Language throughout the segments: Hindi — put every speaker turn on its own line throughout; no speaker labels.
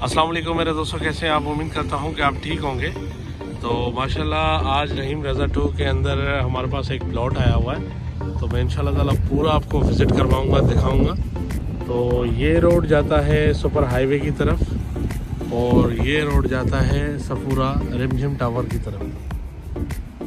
अस्सलाम वालेकुम मेरे दोस्तों, कैसे हैं आप? उम्मीद करता हूं कि आप ठीक होंगे। तो माशाल्लाह आज रहीम रज़ा 2 के अंदर हमारे पास एक प्लॉट आया हुआ है, तो मैं इंशाल्लाह ताला पूरा आपको विज़िट करवाऊंगा, दिखाऊंगा। तो ये रोड जाता है सुपर हाईवे की तरफ और ये रोड जाता है सफूरा रिमझिम टावर की तरफ।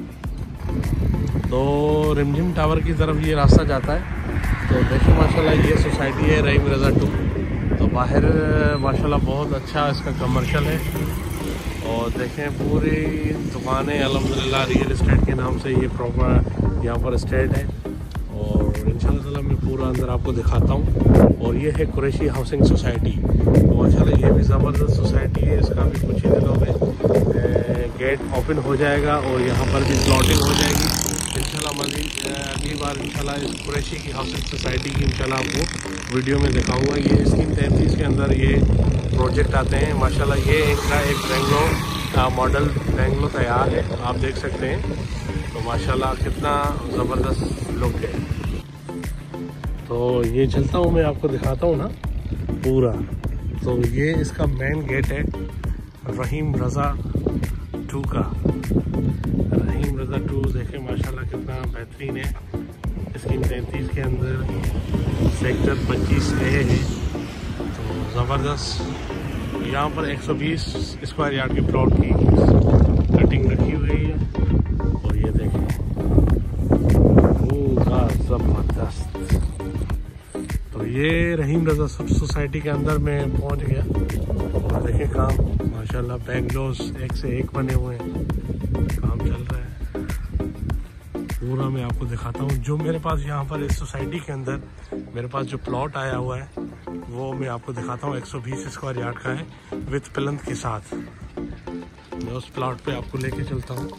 तो रिमझिम टावर की तरफ ये रास्ता जाता है। तो देखिए माशाल्लाह ये सोसाइटी है रहीम रज़ा 2। तो बाहर माशाल्लाह बहुत अच्छा इसका कमर्शियल है और देखें पूरी दुकानें अल्हम्दुलिल्लाह रियल इस्टेट के नाम से ये प्रॉपर यहाँ पर स्टेट है। और इंशाल्लाह मैं पूरा अंदर आपको दिखाता हूँ। और ये है कुरैशी हाउसिंग सोसाइटी। तो माशाल्लाह ये भी ज़बरदस्त सोसाइटी है। इसका भी कुछ ही दिनों में गेट ओपन हो जाएगा और यहाँ पर भी प्लॉटिंग हो जाएगी इंशाल्लाह। मज़ीद अगली बार इंशाल्लाह इस कुरैशी की हाउसिंग सोसाइटी की इंशाल्लाह आपको वीडियो में दिखाऊंगा। ये स्कीम 33 के अंदर ये प्रोजेक्ट आते हैं। माशाल्लाह ये इनका एक बेंगलो मॉडल बेंगलो तैयार है, आप देख सकते हैं। तो माशाल्लाह कितना ज़बरदस्त लुक है। तो ये चलता हूँ, मैं आपको दिखाता हूँ ना पूरा। तो ये इसका मेन गेट है रहीम रज़ा 2 का। रहीम रज़ा 2 देखें माशाल्लाह कितना बेहतरीन है। स्कीम 33 के अंदर सेक्टर 25A है। तो ज़बरदस्त यहाँ पर 120 स्क्वायर यार्ड के प्लॉट की कटिंग रखी हुई है। और ये देखें पूरा ज़बरदस्त। तो ये रहीम रज़ा सोसाइटी के अंदर में पहुँच गया और देखें काम माशाल्लाह बेंगलोस एक से एक बने हुए हैं, काम चल रहा है। पूरा मैं आपको दिखाता हूँ। जो मेरे पास यहाँ पर इस सोसाइटी के अंदर मेरे पास जो प्लॉट आया हुआ है वो मैं आपको दिखाता हूँ। 120 स्क्वायर यार्ड का है विथ प्लंथ के साथ। मैं उस प्लॉट पे आपको लेके चलता हूँ।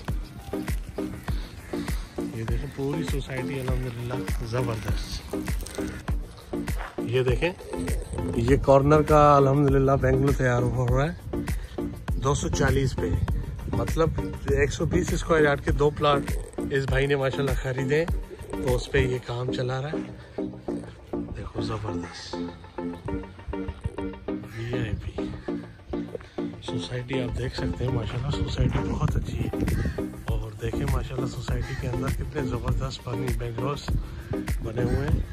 ये देखें पूरी सोसाइटी अल्हम्दुलिल्लाह ज़बरदस्त। ये देखें ये कॉर्नर का अल्हम्दुलिल्लाह बेंगलो तैयार हुआ है 240 पे। मतलब 120 स्क्वायर यार्ड के 2 प्लॉट इस भाई ने माशाल्लाह खरीदे, तो उस पे ये काम चला रहा है। देखो ज़बरदस्त VIP सोसाइटी आप देख सकते हैं। माशाल्लाह सोसाइटी बहुत अच्छी है। और देखें माशाल्लाह सोसाइटी के अंदर कितने ज़बरदस्त पानी बेंगलोस बने हुए हैं।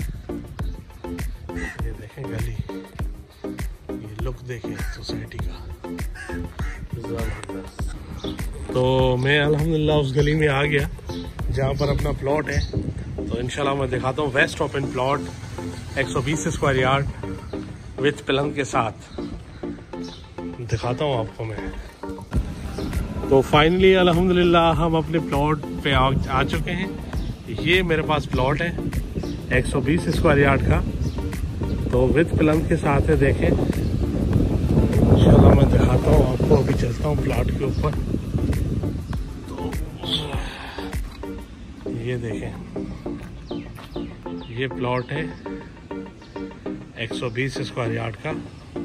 ये देखें गली, ये लुक देखें सोसाइटी का ज़बरदस्त। तो मैं अल्हम्दुलिल्लाह उस गली में आ गया जहाँ पर अपना प्लॉट है। तो इंशाल्लाह मैं दिखाता हूँ west open plot 120 square yard with plinth के साथ दिखाता हूँ आपको मैं। तो फाइनली अल्हम्दुलिल्लाह हम अपने प्लॉट पे आ चुके हैं। ये मेरे पास प्लॉट है 120 स्क्वायर यार्ड का, तो विथ प्लंथ के साथ है। देखें इंशाल्लाह मैं दिखाता हूँ आपको। अभी चलता हूँ प्लॉट के ऊपर। तो ये देखें ये प्लॉट है 120 स्क्वायर यार्ड का,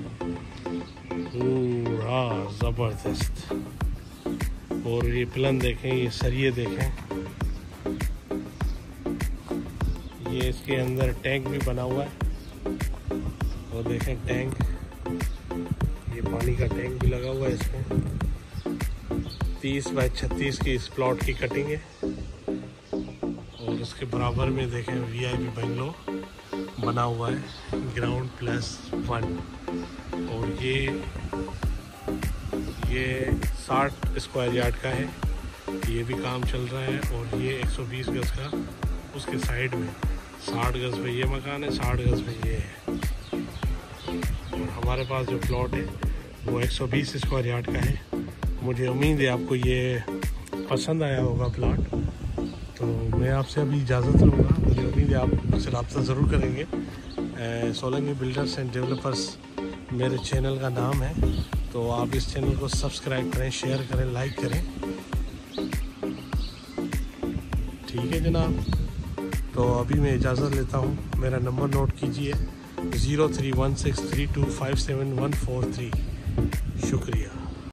पूरा ज़बरदस्त। और ये प्लंथ देखें, ये सरिये देखें। ये इसके अंदर टैंक भी बना हुआ है। और देखें टैंक, ये पानी का टैंक भी लगा हुआ है इसमें। 30 बाय 36 की इस प्लॉट की कटिंग है। और उसके बराबर में देखें VIP बेंगलो बना हुआ है ग्राउंड +1। और ये 60 स्क्वायर यार्ड का है। ये भी काम चल रहा है। और ये 120 गज का उसके साइड में 60 गज पे ये मकान है, 60 गज पे ये है। और हमारे पास जो प्लॉट है वो 120 स्क्वायर यार्ड का है। मुझे उम्मीद है आपको ये पसंद आया होगा प्लॉट। तो मैं आपसे अभी इजाज़त लूँगा। मुझे उम्मीद है आप मुझसे रब्ता ज़रूर करेंगे। सोलंकी बिल्डर्स एंड डेवलपर्स मेरे चैनल का नाम है। तो आप इस चैनल को सब्सक्राइब करें, शेयर करें, लाइक करें। ठीक है जनाब। तो अभी मैं इजाज़त लेता हूँ। मेरा नंबर नोट कीजिए 031632574143। शुक्रिया।